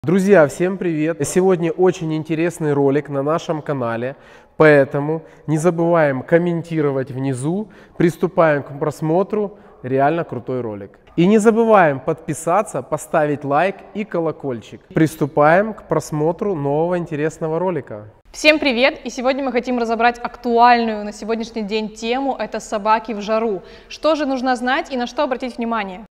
Друзья, всем привет! Сегодня очень интересный ролик на нашем канале, поэтому не забываем комментировать внизу, приступаем к просмотру, реально крутой ролик. И не забываем подписаться, поставить лайк и колокольчик. Приступаем к просмотру нового интересного ролика. Всем привет! И сегодня мы хотим разобрать актуальную на сегодняшний день тему – это собаки в жару. Что же нужно знать и на что обратить внимание?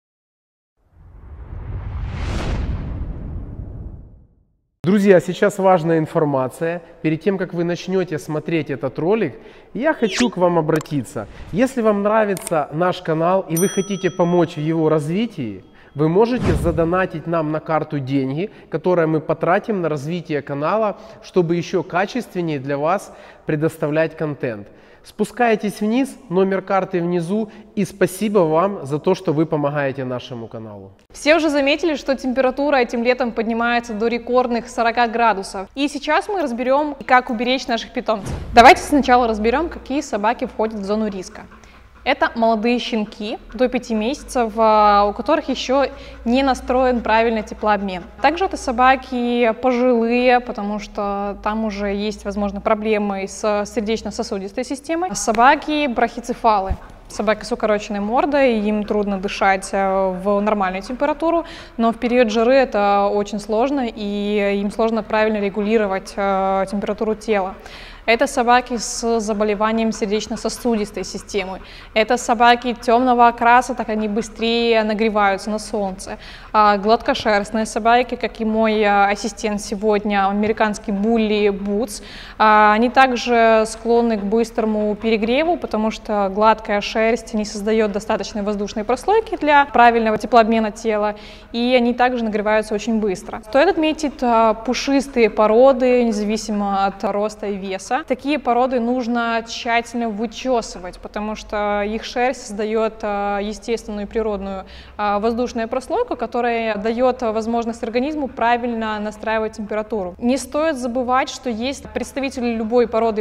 Друзья, сейчас важная информация. Перед тем, как вы начнете смотреть этот ролик, я хочу к вам обратиться. Если вам нравится наш канал и вы хотите помочь в его развитии, вы можете задонатить нам на карту деньги, которые мы потратим на развитие канала, чтобы еще качественнее для вас предоставлять контент. Спускайтесь вниз, номер карты внизу, и спасибо вам за то, что вы помогаете нашему каналу. Все уже заметили, что температура этим летом поднимается до рекордных 40 градусов. И сейчас мы разберем, как уберечь наших питомцев. Давайте сначала разберем, какие собаки входят в зону риска. Это молодые щенки до 5 месяцев, у которых еще не настроен правильный теплообмен. Также это собаки пожилые, потому что там уже есть, возможно, проблемы с сердечно-сосудистой системой. Собаки брахицефалы. Собаки с укороченной мордой, им трудно дышать в нормальную температуру, но в период жары это очень сложно, и им сложно правильно регулировать температуру тела. Это собаки с заболеванием сердечно-сосудистой системы. Это собаки темного окраса, так они быстрее нагреваются на солнце. Гладкошерстные собаки, как и мой ассистент сегодня, американский булли Бутс, они также склонны к быстрому перегреву, потому что гладкая шерсть не создает достаточной воздушной прослойки для правильного теплообмена тела, и они также нагреваются очень быстро. Стоит отметить пушистые породы, независимо от роста и веса. Такие породы нужно тщательно вычесывать, потому что их шерсть создает естественную и природную воздушную прослойку, которая дает возможность организму правильно настраивать температуру. Не стоит забывать, что есть представители любой породы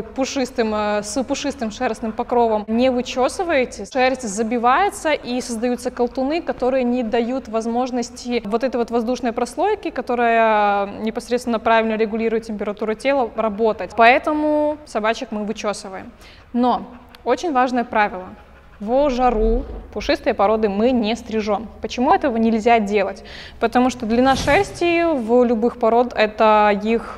с пушистым шерстным покровом. Не вычесываете, шерсть забивается и создаются колтуны, которые не дают возможности вот этой вот воздушной прослойки, которая непосредственно правильно регулирует температуру тела, работать. Поэтому собачек мы вычесываем. Но очень важное правило. В жару пушистые породы мы не стрижем. Почему этого нельзя делать? Потому что длина шерсти в любых пород – это их,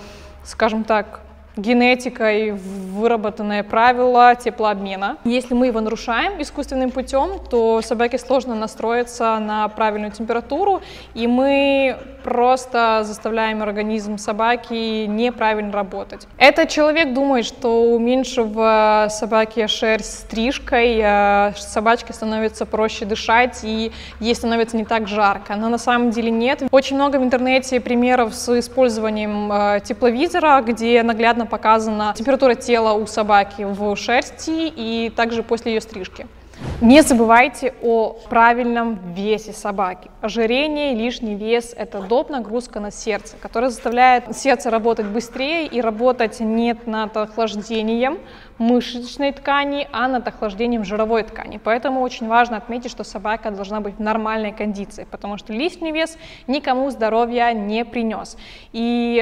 скажем так, генетикой выработанное правило теплообмена. Если мы его нарушаем искусственным путем, то собаке сложно настроиться на правильную температуру, и мы просто заставляем организм собаки неправильно работать. Этот человек думает, что уменьшив собаке шерсть стрижкой, собачке становится проще дышать и ей становится не так жарко. Но на самом деле нет. Очень много в интернете примеров с использованием тепловизора, где наглядно показана температура тела у собаки в шерсти и также после ее стрижки. Не забывайте о правильном весе собаки. Ожирение, лишний вес – это доп. Нагрузка на сердце, которая заставляет сердце работать быстрее и работать не над охлаждением мышечной ткани, а над охлаждением жировой ткани. Поэтому очень важно отметить, что собака должна быть в нормальной кондиции, потому что лишний вес никому здоровья не принес. И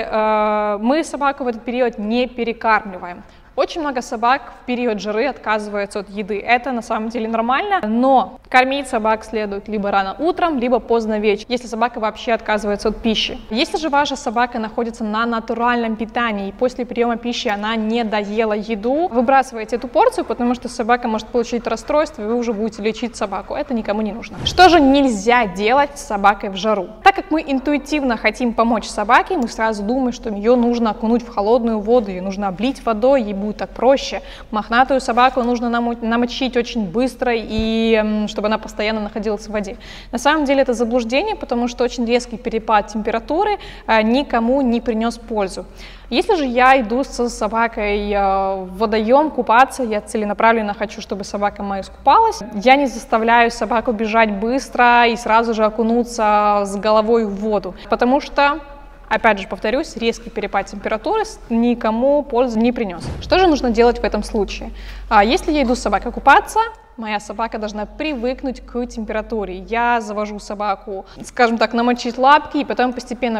мы собаку в этот период не перекармливаем. Очень много собак в период жары отказываются от еды. Это на самом деле нормально, но кормить собак следует либо рано утром, либо поздно вечером, если собака вообще отказывается от пищи. Если же ваша собака находится на натуральном питании и после приема пищи она не доела еду, выбрасывайте эту порцию, потому что собака может получить расстройство, и вы уже будете лечить собаку. Это никому не нужно. Что же нельзя делать с собакой в жару? Так как мы интуитивно хотим помочь собаке, мы сразу думаем, что ее нужно окунуть в холодную воду, ее нужно облить водой, ей будет так проще. Мохнатую собаку нужно намочить очень быстро, и чтобы она постоянно находилась в воде. На самом деле это заблуждение, потому что очень резкий перепад температуры никому не принес пользу. Если же я иду с собакой в водоем купаться, я целенаправленно хочу, чтобы собака моя искупалась, я не заставляю собаку бежать быстро и сразу же окунуться с головой в воду, потому что, опять же, повторюсь, резкий перепад температуры никому пользы не принес. Что же нужно делать в этом случае? Если я иду с собакой купаться, моя собака должна привыкнуть к температуре. Я завожу собаку, скажем так, намочить лапки, и потом постепенно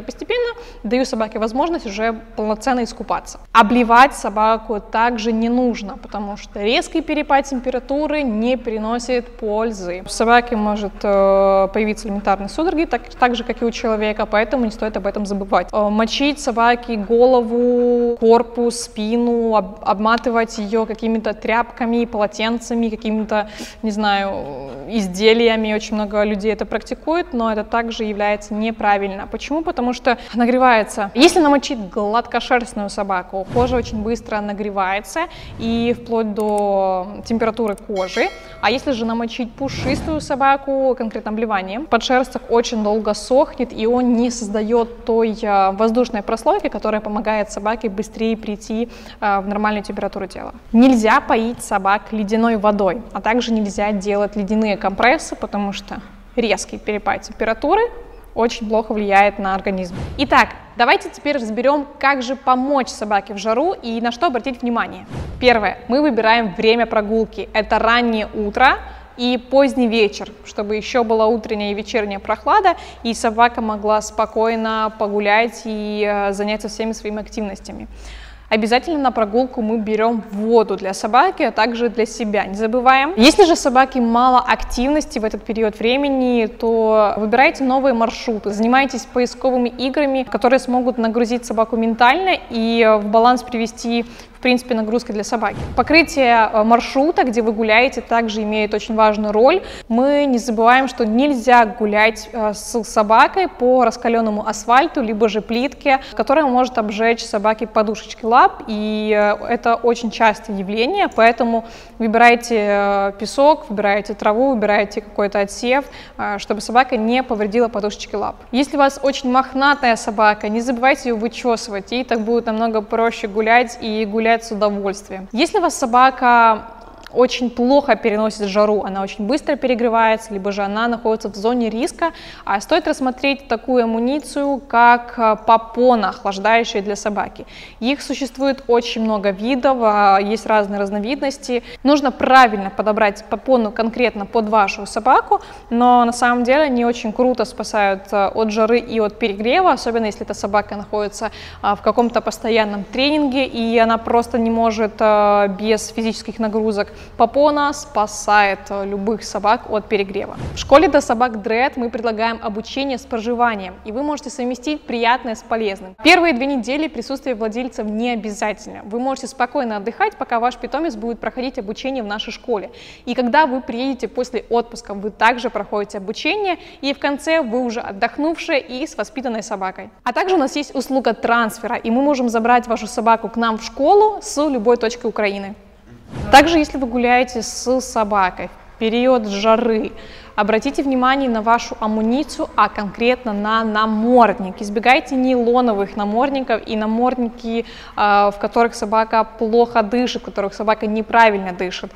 даю собаке возможность уже полноценно искупаться. Обливать собаку также не нужно, потому что резкий перепад температуры не приносит пользы. У собаки может появиться элементарные судороги, так же, как и у человека, поэтому не стоит об этом забывать. Мочить собаке голову, корпус, спину, обматывать ее какими-то тряпками, полотенцами, какими-то, не знаю, изделиями. Очень много людей это практикует, но это также является неправильно. Почему? Потому что нагревается. Если намочить гладкошерстную собаку, кожа очень быстро нагревается и вплоть до температуры кожи. А если же намочить пушистую собаку, конкретно обливанием, подшерсток очень долго сохнет, и он не создает той воздушной прослойки, которая помогает собаке быстрее прийти в нормальную температуру тела. Нельзя поить собак ледяной водой, а также нельзя делать ледяные компрессы, потому что резкий перепад температуры очень плохо влияет на организм. Итак, давайте теперь разберем, как же помочь собаке в жару и на что обратить внимание. Первое. Мы выбираем время прогулки. Это раннее утро и поздний вечер, чтобы еще была утренняя и вечерняя прохлада, и собака могла спокойно погулять и заняться всеми своими активностями. Обязательно на прогулку мы берем воду для собаки, а также для себя, не забываем. Если же собаки мало активности в этот период времени, то выбирайте новые маршруты, занимайтесь поисковыми играми, которые смогут нагрузить собаку ментально и в баланс привести, в принципе, нагрузки для собаки. Покрытие маршрута, где вы гуляете, также имеет очень важную роль. Мы не забываем, что нельзя гулять с собакой по раскаленному асфальту, либо же плитке, которая может обжечь собаке подушечки лап, и это очень частое явление, поэтому выбирайте песок, выбирайте траву, выбирайте какой-то отсев, чтобы собака не повредила подушечки лап. Если у вас очень мохнатая собака, не забывайте ее вычесывать, ей так будет намного проще гулять и гулять с удовольствием. Если у вас собака очень плохо переносит жару, она очень быстро перегревается, либо же она находится в зоне риска, стоит рассмотреть такую амуницию, как попоны, охлаждающие для собаки. Их существует очень много видов, есть разные разновидности. Нужно правильно подобрать попону конкретно под вашу собаку, но на самом деле они очень круто спасают от жары и от перегрева, особенно если эта собака находится в каком-то постоянном тренинге, и она просто не может без физических нагрузок. Попона спасает любых собак от перегрева. В школе для собак Dread мы предлагаем обучение с проживанием, и вы можете совместить приятное с полезным. Первые 2 недели присутствие владельцев не обязательно. Вы можете спокойно отдыхать, пока ваш питомец будет проходить обучение в нашей школе. И когда вы приедете после отпуска, вы также проходите обучение, и в конце вы уже отдохнувшие и с воспитанной собакой. А также у нас есть услуга трансфера, и мы можем забрать вашу собаку к нам в школу с любой точки Украины. Также, если вы гуляете с собакой в период жары, обратите внимание на вашу амуницию, а конкретно на намордник. Избегайте нейлоновых намордников и намордники, в которых собака плохо дышит, в которых собака неправильно дышит.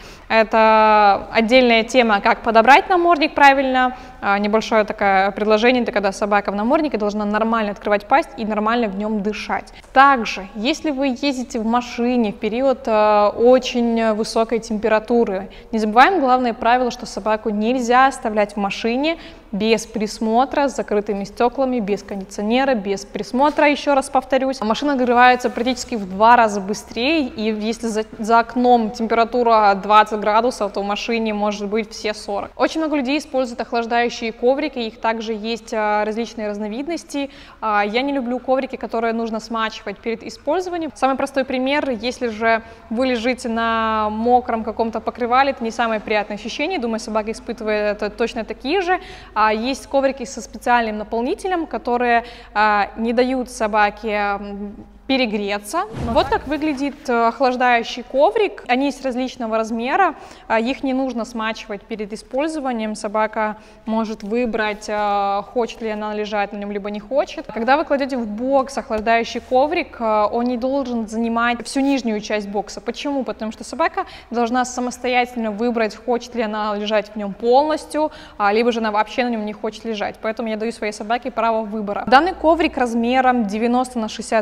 Это отдельная тема, как подобрать намордник правильно. Небольшое такое предложение, это когда собака в наморднике должна нормально открывать пасть и нормально в нем дышать. Также, если вы ездите в машине в период очень высокой температуры, не забываем главное правило, что собаку нельзя оставлять в машине без присмотра, с закрытыми стеклами, без кондиционера, без присмотра, еще раз повторюсь. Машина нагревается практически в 2 раза быстрее, и если за окном температура 20 градусов, то в машине может быть все 40. Очень много людей используют охлаждающие коврики, их также есть различные разновидности. Я не люблю коврики, которые нужно смачивать перед использованием. Самый простой пример, если же вы лежите на мокром каком-то покрывале, это не самое приятное ощущение, думаю, собака испытывает точно такие же. Есть коврики со специальным наполнителем, которые не дают собаке перегреться. Вот так выглядит охлаждающий коврик. Они есть различного размера, их не нужно смачивать перед использованием. Собака может выбрать, хочет ли она лежать на нем, либо не хочет. Когда вы кладете в бокс охлаждающий коврик, он не должен занимать всю нижнюю часть бокса. Почему? Потому что собака должна самостоятельно выбрать, хочет ли она лежать в нем полностью, либо же она вообще на нем не хочет лежать. Поэтому я даю своей собаке право выбора. Данный коврик размером 90 на 60 сантиметров.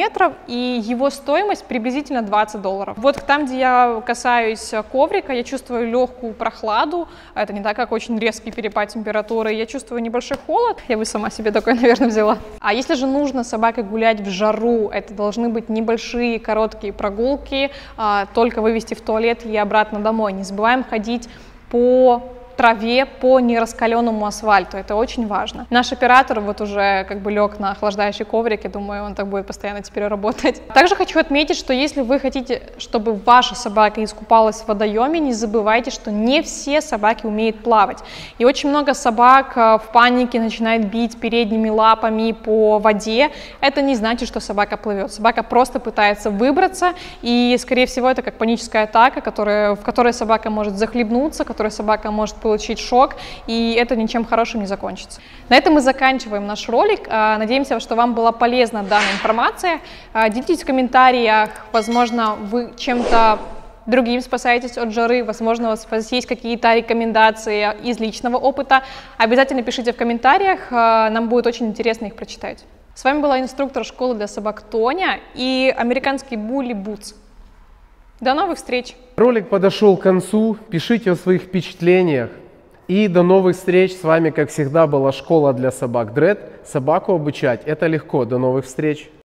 метров, и его стоимость приблизительно $20. Вот там, где я касаюсь коврика, я чувствую легкую прохладу, это не так, как очень резкий перепад температуры, я чувствую небольшой холод, я бы сама себе такой, наверное, взяла. А если же нужно с собакой гулять в жару, это должны быть небольшие короткие прогулки, только вывести в туалет и обратно домой. Не забываем ходить по траве, по нераскаленному асфальту, это очень важно. Наш оператор вот уже как бы лег на охлаждающий коврик, я думаю, он так будет постоянно теперь работать. Также хочу отметить, что если вы хотите, чтобы ваша собака искупалась в водоеме, не забывайте, что не все собаки умеют плавать. И очень много собак в панике начинают бить передними лапами по воде. Это не значит, что собака плывет. Собака просто пытается выбраться, и, скорее всего, это как паническая атака, в которой собака может захлебнуться, в которой собака может получить шок, и это ничем хорошим не закончится. На этом мы заканчиваем наш ролик. Надеемся, что вам была полезна данная информация. Делитесь в комментариях, возможно, вы чем-то другим спасаетесь от жары, возможно, у вас есть какие-то рекомендации из личного опыта. Обязательно пишите в комментариях, нам будет очень интересно их прочитать. С вами была инструктор школы для собак Тоня и американский булли Бутс. До новых встреч! Ролик подошел к концу, пишите о своих впечатлениях. И до новых встреч. С вами, как всегда, была школа для собак Дред. Собаку обучать — это легко. До новых встреч!